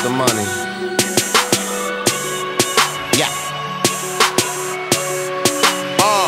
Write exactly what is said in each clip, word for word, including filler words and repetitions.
the money. Yeah. Uh.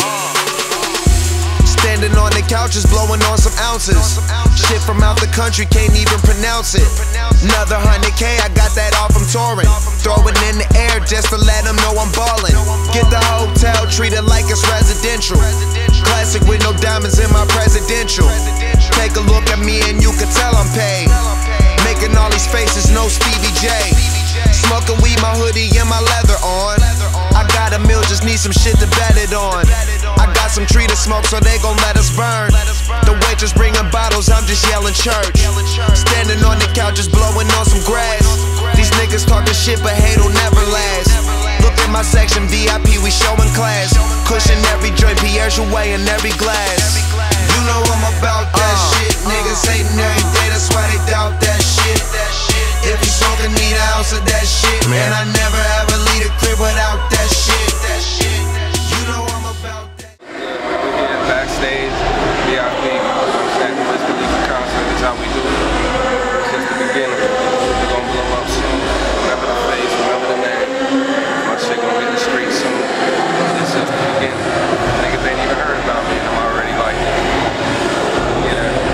Standing on the couches, blowing on some ounces. Shit from out the country, can't even pronounce it. Another hundred K, I got that off from touring. Throw it in the air just to let them know I'm ballin'. Get the hotel, treat it like it's residential. Classic with no diamonds in my presidential. Take a look at me and you can tell I'm paid. Making all these faces, no Stevie J. Smoking weed, my hoodie and my leather on. I got a meal, just need some shit to bet it on. I got some tree to smoke, so they gon' let us burn. The waitress bringing bottles, I'm just yelling church. Standing on the couch, just blowing on some grass. These niggas talking shit, but hate'll never last. Look at my section, V I P, we showing class. Cushion every joint, Pierre Jouet in every glass. You know I'm about that uh, shit. Niggas hating every day, that's why they doubt that shit. If you smoking, need an ounce of that shit. Man, I never ever leave a crib without that shit. You know I'm about that. We're getting backstage, V I P, at the Wiz Khalifa concert. That's how we do it. It's just the beginning. We're gonna blow up soon. Remember the face, remember the name. My shit gonna hit the street soon. It's just the beginning. Niggas ain't even heard about me and I'm already like, yeah.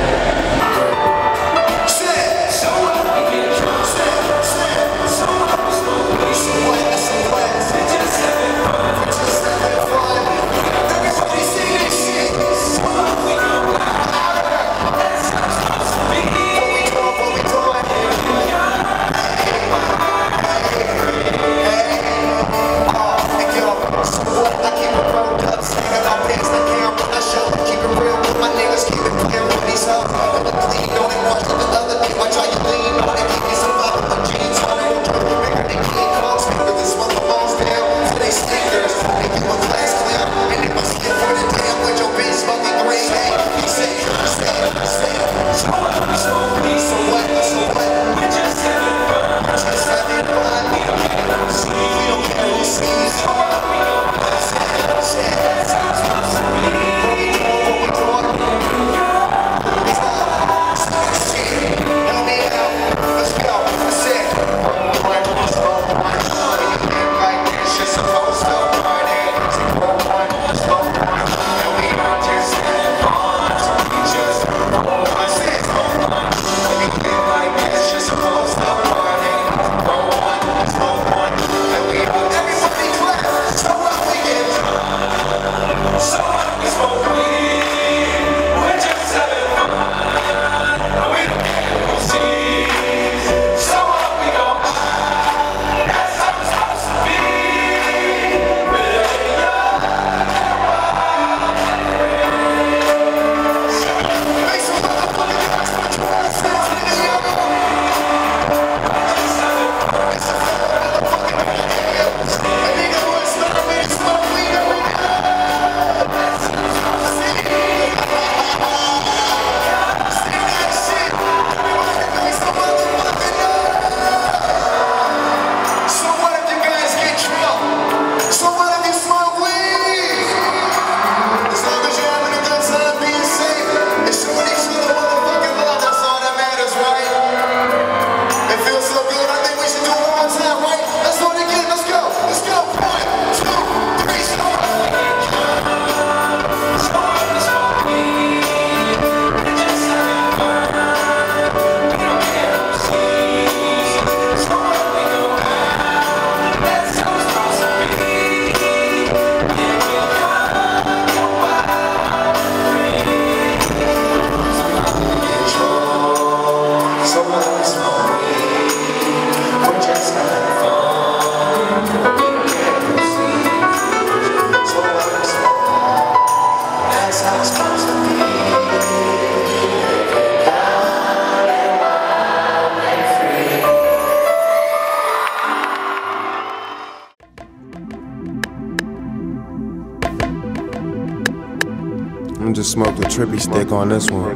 I'm just smoke the trippy stick on this one.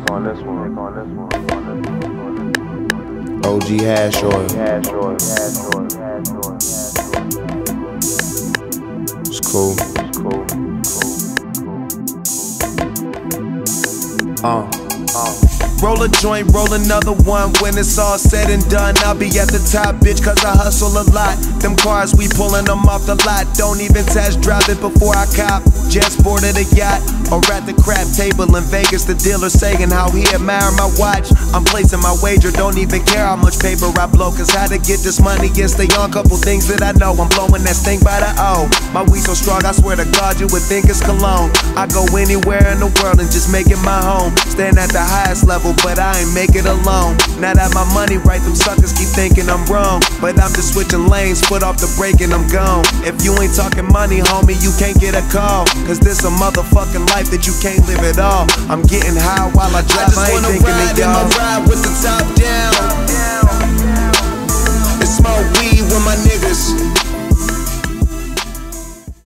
O G hash oil. It's cool. Uh. uh. Roll a joint, roll another one. When it's all said and done, I'll be at the top, bitch, cause I hustle a lot. Them cars, we pulling them off the lot. Don't even test drive it before I cop. Just boarded a yacht or at the crap table in Vegas. The dealer saying how he admire my watch. I'm placing my wager, don't even care how much paper I blow. Cause how to get this money and stay on. Couple things that I know, I'm blowing that stink by the O. My weed so strong, I swear to God, you would think it's cologne. I go anywhere in the world and just make it my home. Stand at the highest level, but I ain't make it alone. Now that my money right, them suckers keep thinking I'm wrong. But I'm just switching lanes, foot off the brake and I'm gone. If you ain't talking money, homie, you can't get a call. Cause this a motherfucking life that you can't live at all. I'm getting high while I drive, I, I ain't thinking of y'all.